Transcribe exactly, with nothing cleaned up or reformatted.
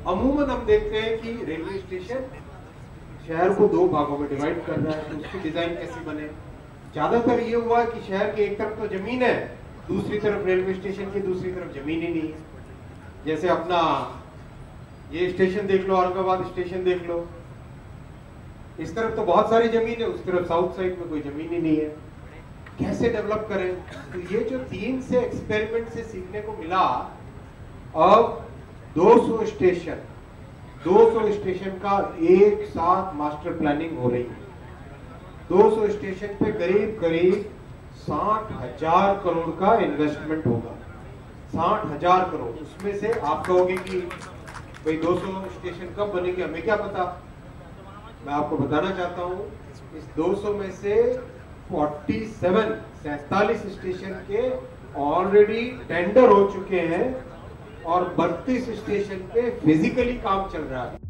अमूमन हम देखते हैं कि रेलवे स्टेशन शहर को दो भागों में डिवाइड कर रहा है, तो उसकी डिजाइन कैसी बने। ज्यादातर ये हुआ कि शहर के एक तरफ तो जमीन है, दूसरी तरफ रेलवे स्टेशन की दूसरी तरफ जमीन ही नहीं है। जैसे अपना ये स्टेशन देख लो, औरंगाबाद स्टेशन देख लो, इस तरफ तो बहुत सारी जमीन है, उस तरफ साउथ साइड में कोई जमीन ही नहीं है। कैसे डेवलप करें? तो ये जो तीन से एक्सपेरिमेंट से सीखने को मिला, अब दो सौ स्टेशन दो सौ स्टेशन का एक साथ मास्टर प्लानिंग हो रही है। दो सौ स्टेशन पे करीब करीब साठ हजार करोड़ का इन्वेस्टमेंट होगा। साठ हजार करोड़। उसमें से आप कहोगे कि भाई दो सौ स्टेशन कब बनेंगे, हमें क्या पता। मैं आपको बताना चाहता हूँ, इस दो सौ में से सैंतालीस सैंतालीस स्टेशन के ऑलरेडी टेंडर हो चुके हैं और बत्तीस स्टेशन पे फिजिकली काम चल रहा है।